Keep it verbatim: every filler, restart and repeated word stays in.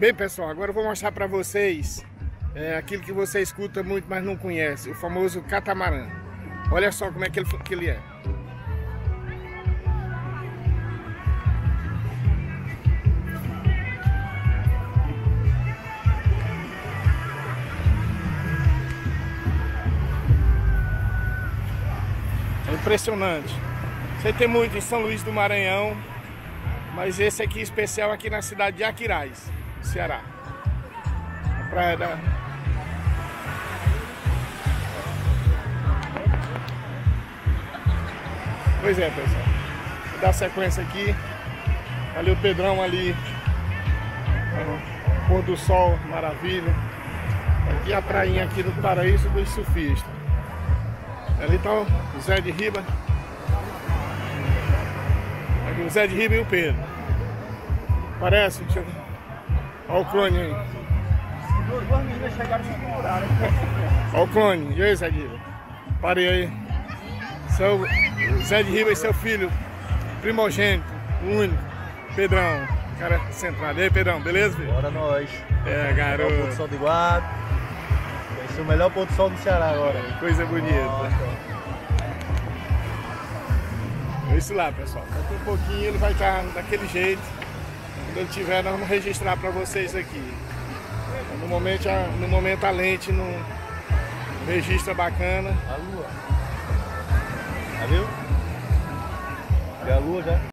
Bem, pessoal, agora eu vou mostrar para vocês é, aquilo que você escuta muito, mas não conhece, o famoso catamarã. Olha só como é que ele, que ele é. É impressionante. Você tem muito em São Luís do Maranhão, mas esse aqui é especial aqui na cidade de Aquiraz, Ceará. A praia da... Pois é, pessoal. Vou dar sequência aqui. Ali o Pedrão ali. Pôr do sol, maravilha. Aqui a prainha aqui do Paraíso dos Surfistas. Ali tá o Zé de Riba. Aqui o Zé de Riba e o Pedro. Parece? Deixa eu ver. Olha o clone aí. Duas meninas chegaram sem procurar. Olha o clone. E aí, Zé de Riba? Parei aí. Seu Zé de Riba e seu filho primogênito, único, Pedrão. Cara centrado. E aí, Pedrão, beleza, filho? Bora nós. É, garoto. Melhor ponto de sol de Guado. Vai ser o melhor ponto de sol do Ceará agora. Coisa bonita. Nossa. É isso lá, pessoal. Daqui um pouquinho ele vai estar daquele jeito. Quando ele tiver, nós vamos registrar para vocês aqui. No momento, a, no momento a lente não registra bacana. A lua. Já viu? Vê a lua já?